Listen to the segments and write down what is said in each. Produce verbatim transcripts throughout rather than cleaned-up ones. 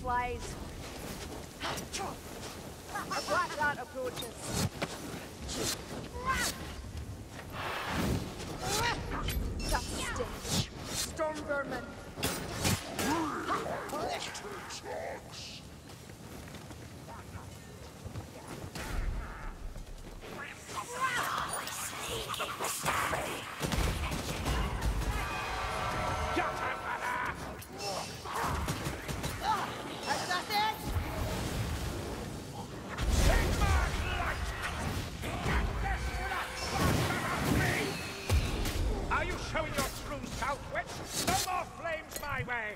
flies. A black rat approaches. That stench. Storm vermin. Showing your true southwich. No more flames my way.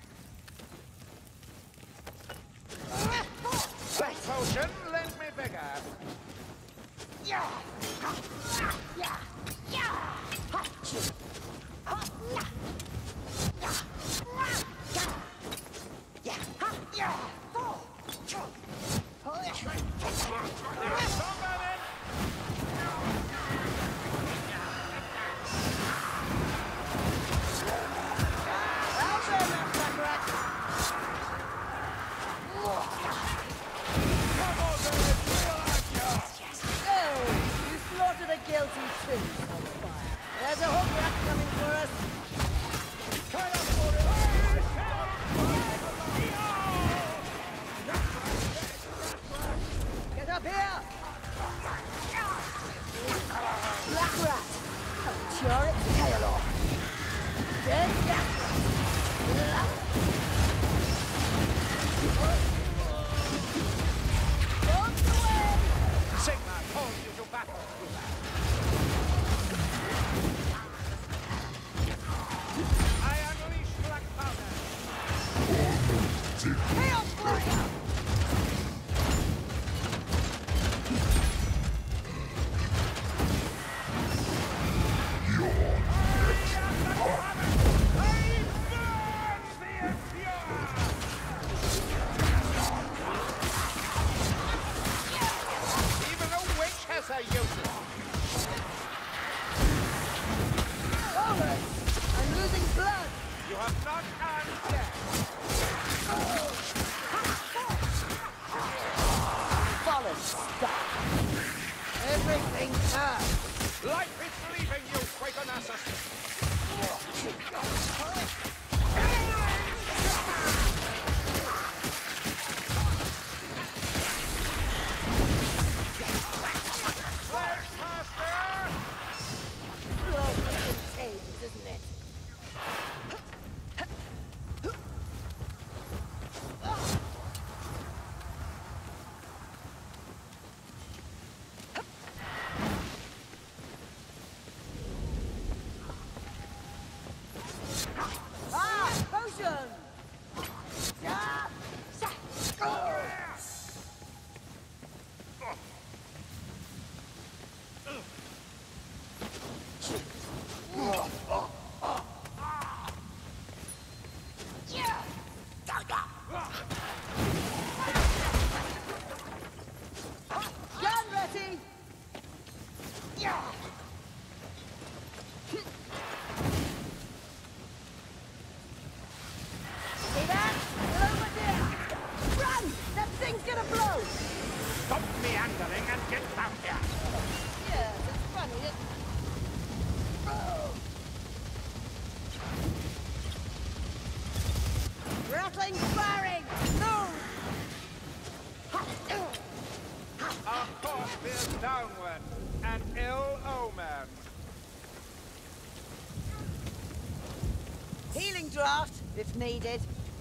That potion lent me vigor. Yeah. Yeah. Yeah. Guilty too, on fire. There's a hook rat coming for us. Turn up for it. Get up here! Black rat! I'll tear its tail off. Dead black rat! Don't away! Sigma calls you to battle. I unleash black powder. Chaos Warrior! Even a witch has her uses. Forward! I'm losing blood! You have not earned death. Fallen stuff! Everything turns! Life is leaving you, Quakenassus. Isn't it? Ah! Potion! Ah! Gun ready! See that? They're over there! Run! That thing's gonna blow! Stop meandering and get down here. Yes, it's funny. It... Oh. Rattling, firing! No! Our course veers downward. An ill omen. Healing draft, if needed.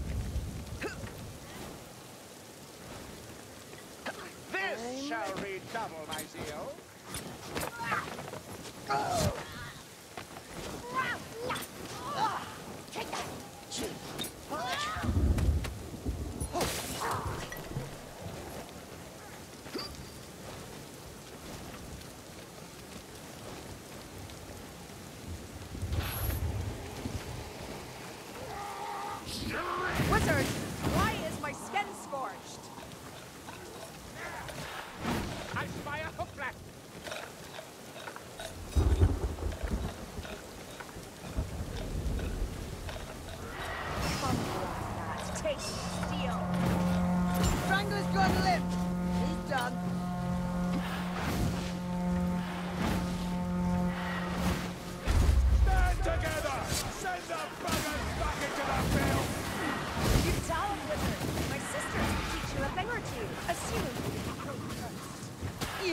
This shall redouble my zeal. Take that! Wizard, why is my skin scorched? I spy a hook rat. Come on, that taste steel.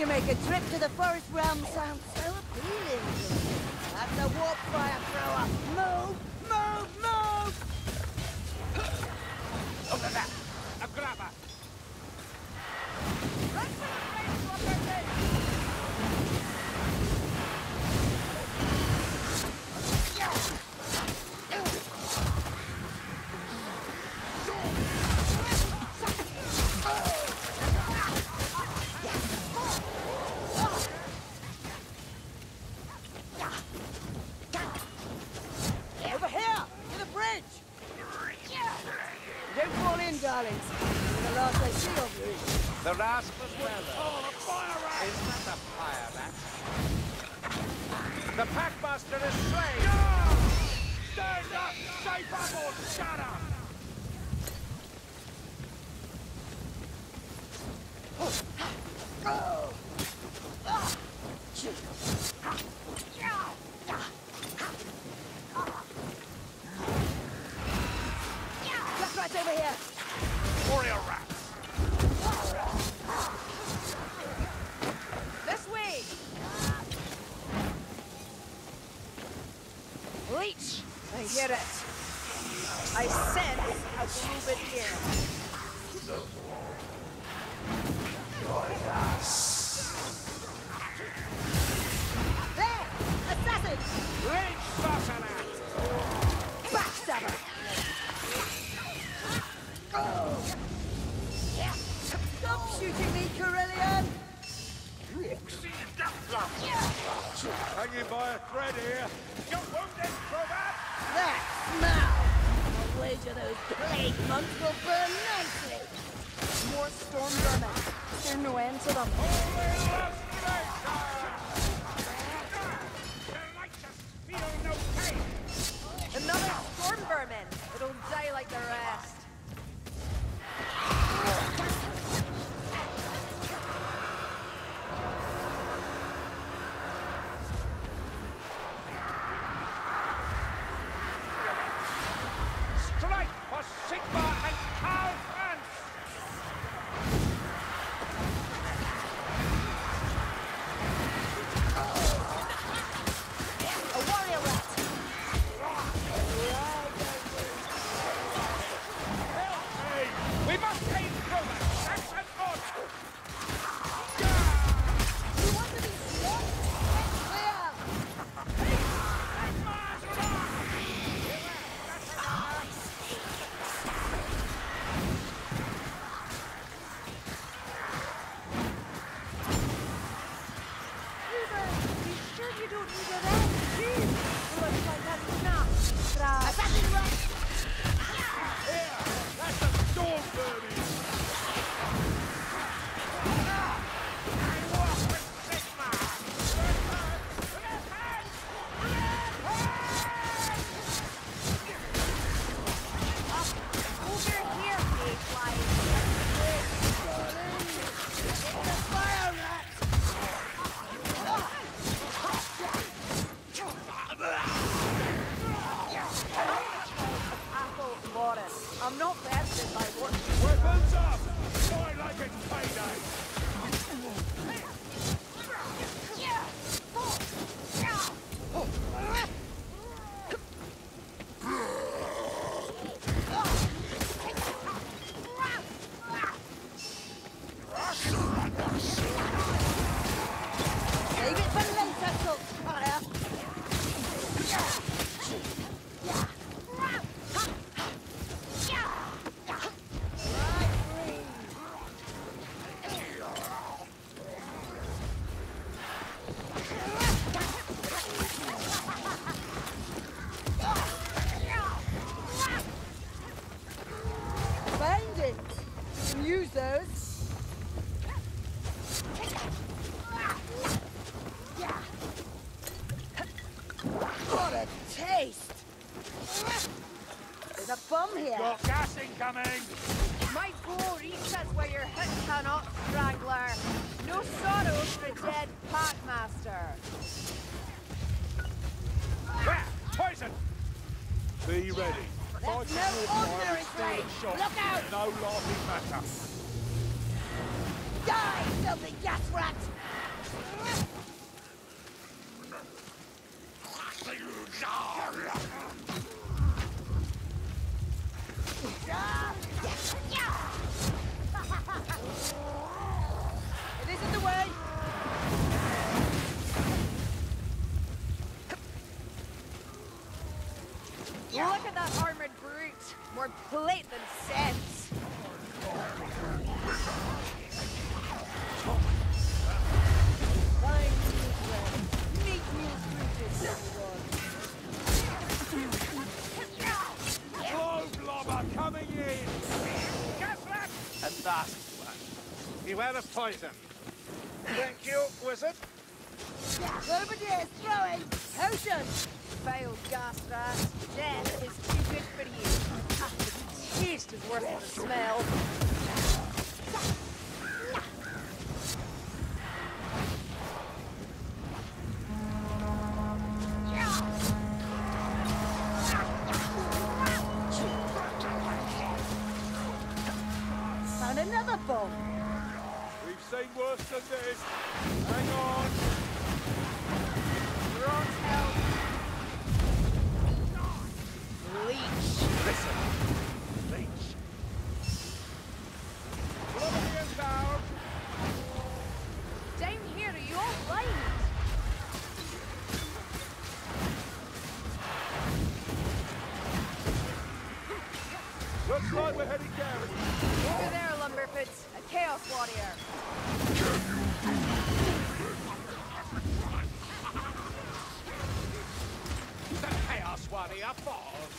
You make a trip to the forest realm sound so appealing. That's a warp fire thrower. Move, move, move! Look at that! A grabber! Run for the place, Robertson! Over here! To the bridge! Don't fall in, darlings. You're the last I see of you. The rascals will call a fire rat! Is that the fire rat? The Packmaster is slain! No! Stand up! Shape up or shut up! Just right over here. Warrior rats! This way! Leech! I hear it. I sense a movement here. There! Assassin! Range Sassanat! Backstabber! Stop shooting me, Carillion! Hanging by a thread here. You're wounded, Crobat! That smell! I'll wager those plague monks will burn nicely! More storm vermin. There's no end to them. Holy lustration! The righteous feel no pain! Another storm vermin! It'll die like the rest. Strike for Sigma and Karl Franz! A warrior rat! Hey, we must aid Crobat! That's an order! You want to be swamped? Clear! You sure you don't need a rat? Looks like that's enough. Assassin rat! That's a storm burning! I walk with Sigma! Over here, Mayflies! It's a fire rat! Apple Morris. I'm not vested by what you Weapons up! Why like it's payday? Save it for later, Saltfire! Bindings! You can use those. What a taste! There's a bum here. Got gas incoming! My bow reaches where your hit cannot, Strangler. No sorrow for a dead Packmaster. There! Poison! Be ready. That's Fighting no your fire ordinary is still flame. a shot. Look out! No laughing matter. Die, filthy gas rat! It isn't the way! Look at that armored brute! More plate than sense! Fine news, friend. Meet news brutes, everyone! Blow blobber coming in! Get back! And that's one. Beware of poison. Thank you, wizard. Over there, throwing! Potion! Failed gas rat. Death is too good for you. Ah, the taste is worse than the smell. Found another bomb. We've seen worse than this. Hang on. We're on hell. Leech. Listen. Leech. Bloody down. Down here, are you all blind? Looks like we're heading down. Over there, Lumberfoots. A Chaos Warrior. The Chaos Warrior falls.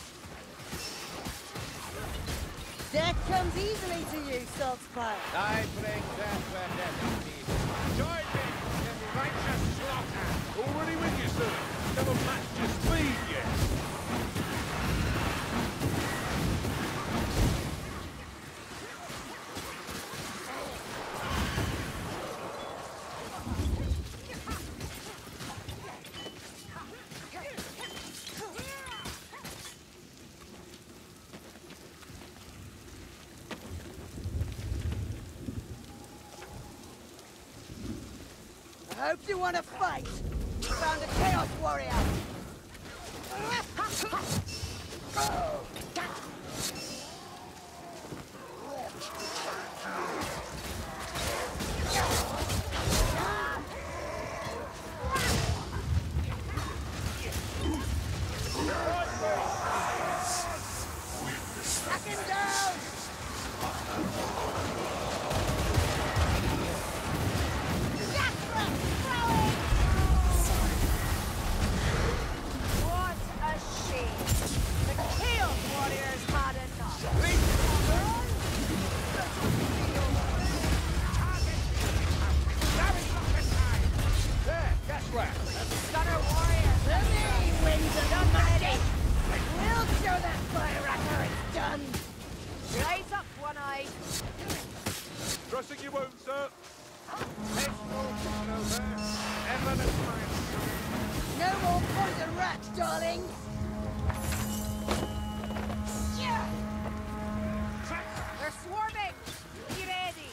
Death comes easily to you, Saltzpile. I bring death where death is needed. Join me in righteous slaughter. Already with you, sir. Never matched your speed yet. I hope you want to fight. You found a Chaos Warrior. Knock him down! What a shame. The Chaos Warriors had enough. There, guess where? Gunner Warrior. The main wins of the ready. We'll show that fire after it's done. Raise up, One Eye. Dressing you won't, sir. Faithful over. Eminent mind. No more poison rats, darling. They're swarming. Be ready.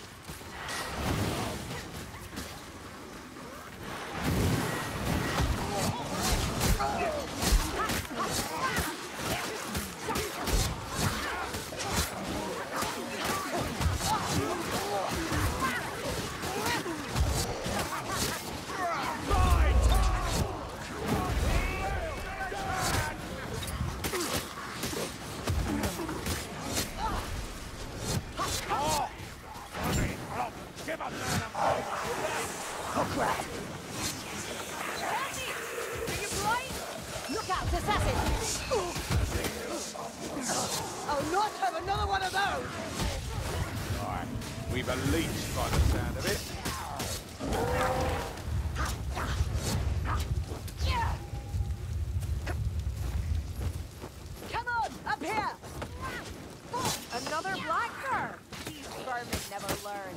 Give up, man. Oh, crap. Are you blind? Look out, assassin! I'll not have another one of those! Right. We've a leech by the sound of it. Come on, up here! Another blacker! These vermin never learn.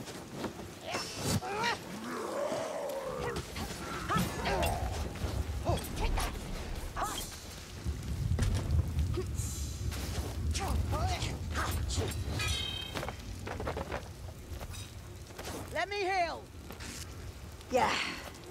Let me heal! Yeah,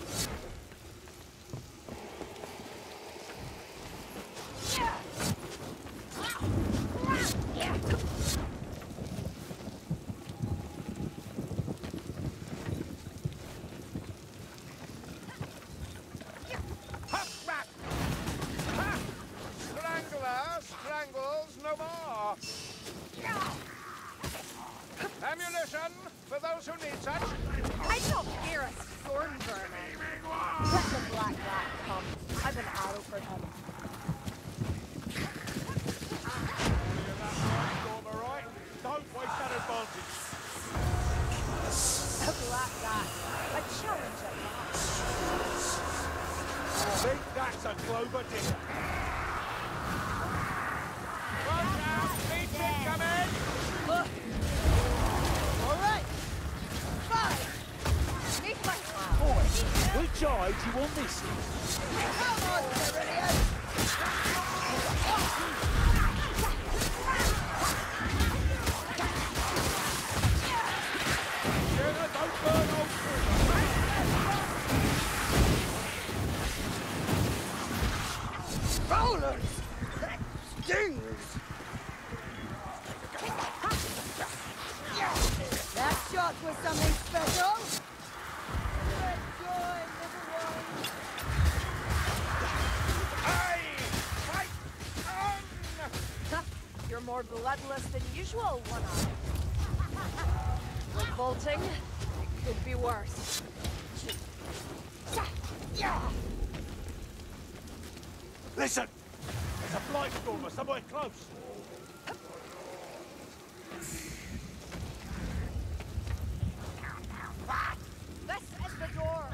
like that. A challenge at last. I think that's a clover digger. Watch out! Beach incoming! Look. All right. Five. Make my Boy, which eye do you want this in? Come on, Cerulean. Jenna, don't burn old Rollers. That stings. That shot was something special. Good joy, little one. Hey! Fight on! Huh, you're more bloodless than usual, One Eye. Revolting. It could be worse. Listen! There's a blight stormer somewhere close. This is the door.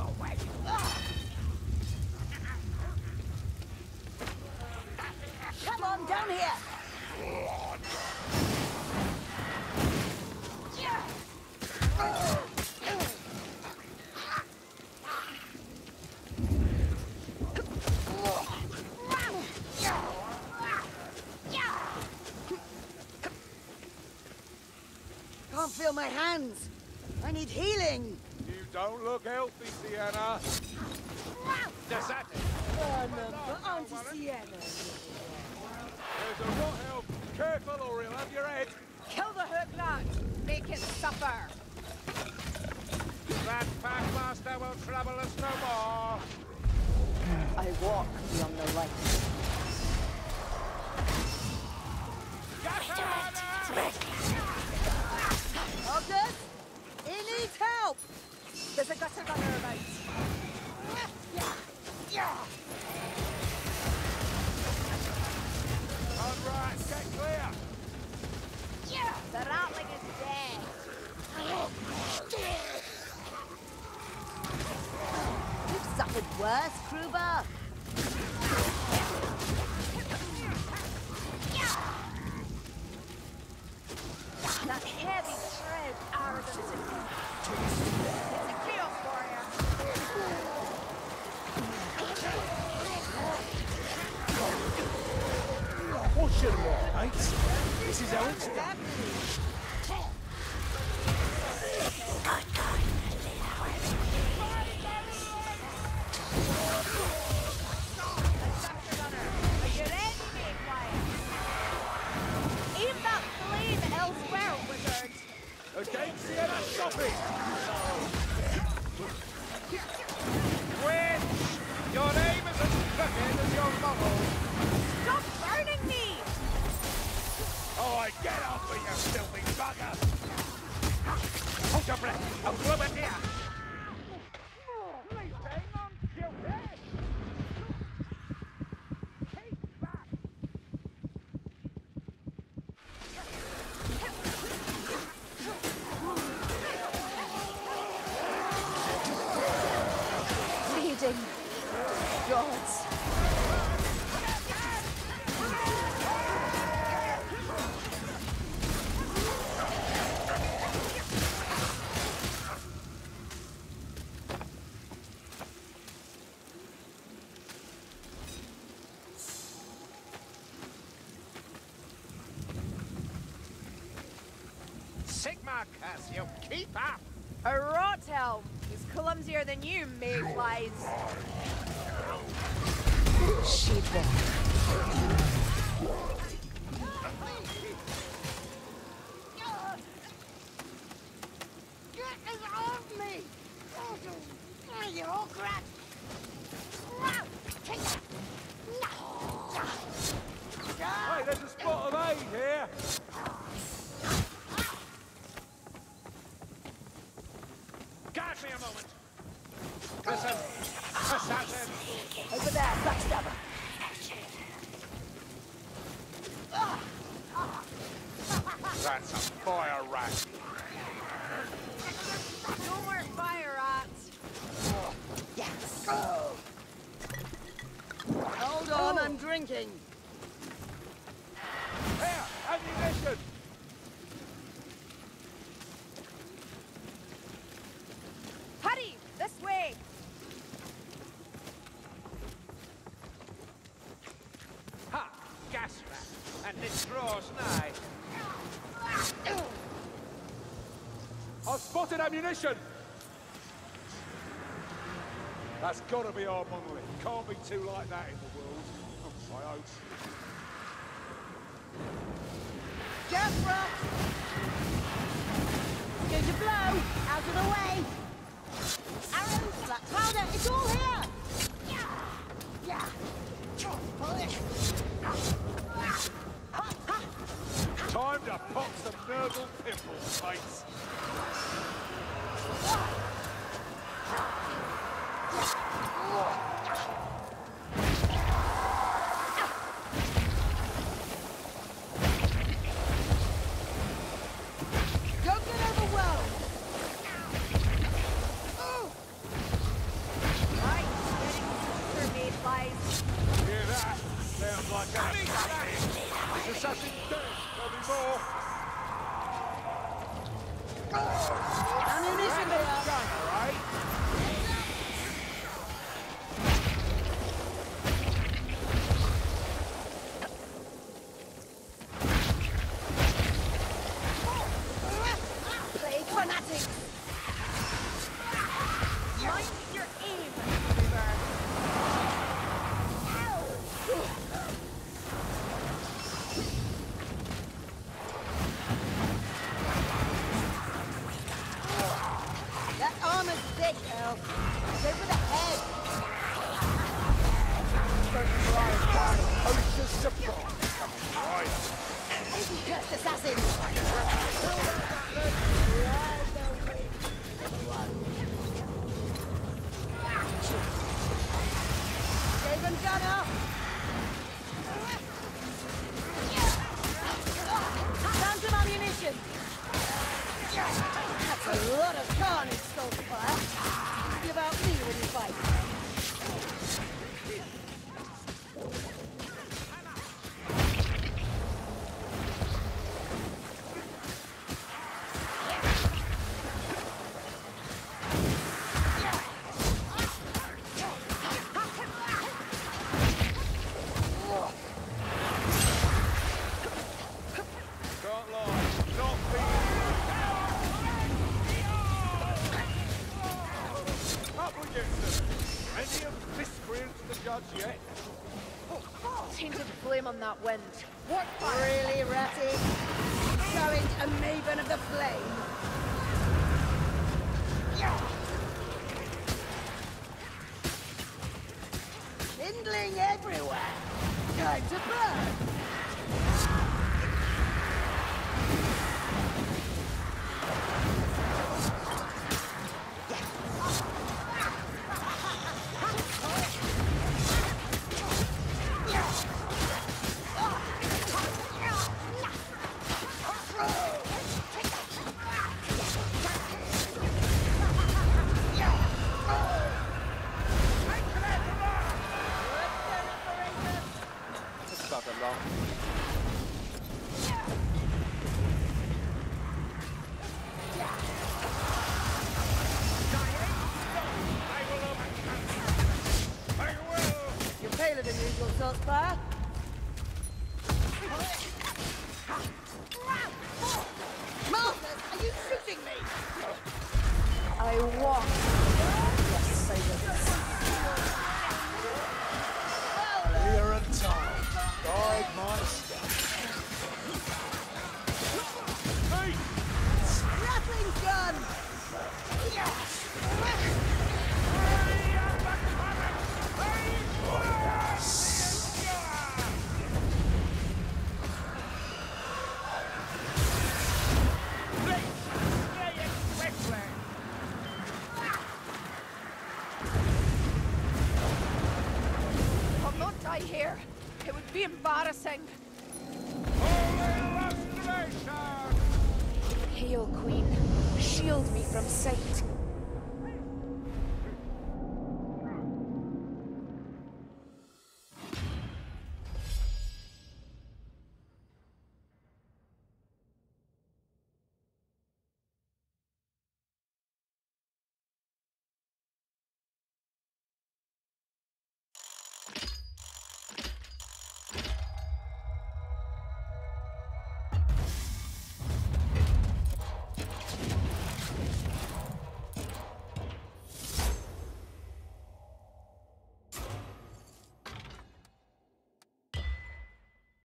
Come on, down here. Can't feel my hands. I need healing. You don't look healthy, Sienna. Deserted. Remember, Auntie Sienna. There's a rot elf. Careful or he'll have your head. Kill the hook rat. Make it suffer. That packmaster will trouble us no more. I walk beyond the light. August, he needs help. There's a gutter gunner about. All right, get clear. The ratling is dead. You've suffered worse, Kruber. That heavy tread, arrogance and it's a chaos warrior. What's your law, mates? This is how it's done. Are you ready, Mayflier? Aim that flame elsewhere, wizard. Again, Sienna, stop it! Witch! Your name is as crooked as your model. Stop burning me! Oh, I get off with you, filthy bugger! Hold your breath! I'll club it here! Please hang on, guilty! Take back! Bleeding. Gods. Sigma curse you, keep up! A rot elf is clumsier than you, mayflies. Sheep. Get it off me! You old rat! Hey, there's a spot of aid here! Guard me a moment! Listen, assassin! Over there, backstabber. That's a fire rat! Don't thinking? Here, ammunition! Hurry! This way! Ha! Gas rat! And this draws nigh. I've spotted ammunition! That's gotta be our monolith. Can't be two like that in the world. I hope. Gas rat! It's going to blow! Out of the way! Arrows, black powder, it's all here! Yeah! Yeah! Time to pop some Nurgle pimples, mates. Don't get overwhelmed! Oh. Right, getting surveyed lies. Hear that? Sounds like a... This assassin dead. There'll be more. Ammunition there! Gun, right? Plague fanatics! Mind your aim, Reaver! That armor's thick, Earl. Go for the head. Ocean surprise. Right. Cursed assassin! Raven gunner! Tons of ammunition! That's a lot of carnage, Saltfire. Be about me when you fight. Can't lie. Not being... Up with you, sir. Any of miscreants to judge yet? Tainted flame on that wind. What really, Ratty? Going a maven of the flame. Kindling everywhere. Time to burn. Just about a lot. I will overcome. I will. You're paler than usual, Saltspire. Martha, are you shooting me? I walk. Yes, I will. Clear and time. Guide my step. Hey! Rattling gun! I'll not die here. It would be embarrassing. Hail, Queen. Shield me from sight.